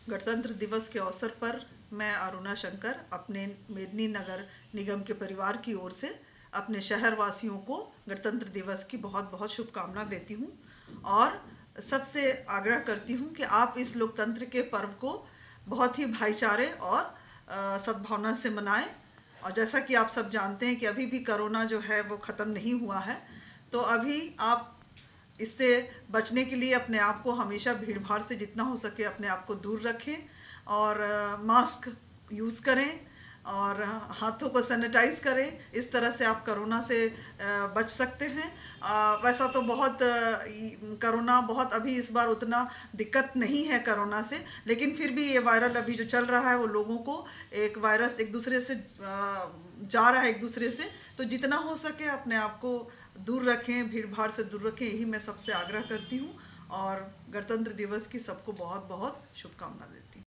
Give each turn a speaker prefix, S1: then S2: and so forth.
S1: गणतंत्र दिवस के अवसर पर मैं अरुणा शंकर अपने मेदिनीनगर निगम के परिवार की ओर से अपने शहर वासियों को गणतंत्र दिवस की बहुत बहुत शुभकामना देती हूँ और सबसे आग्रह करती हूँ कि आप इस लोकतंत्र के पर्व को बहुत ही भाईचारे और सद्भावना से मनाएं। और जैसा कि आप सब जानते हैं कि अभी भी कोरोना जो है वो ख़त्म नहीं हुआ है, तो अभी आप इससे बचने के लिए अपने आप को हमेशा भीड़ भाड़ से जितना हो सके अपने आप को दूर रखें और मास्क यूज़ करें और हाथों को सैनिटाइज करें। इस तरह से आप कोरोना से बच सकते हैं। वैसा तो बहुत कोरोना बहुत अभी इस बार उतना दिक्कत नहीं है कोरोना से, लेकिन फिर भी ये वायरल अभी जो चल रहा है वो लोगों को एक वायरस एक दूसरे से जा रहा है एक दूसरे से। तो जितना हो सके अपने आप को दूर रखें, भीड़ भाड़ से दूर रखें, यही मैं सबसे आग्रह करती हूँ और गणतंत्र दिवस की सबको बहुत बहुत शुभकामना देती हूँ।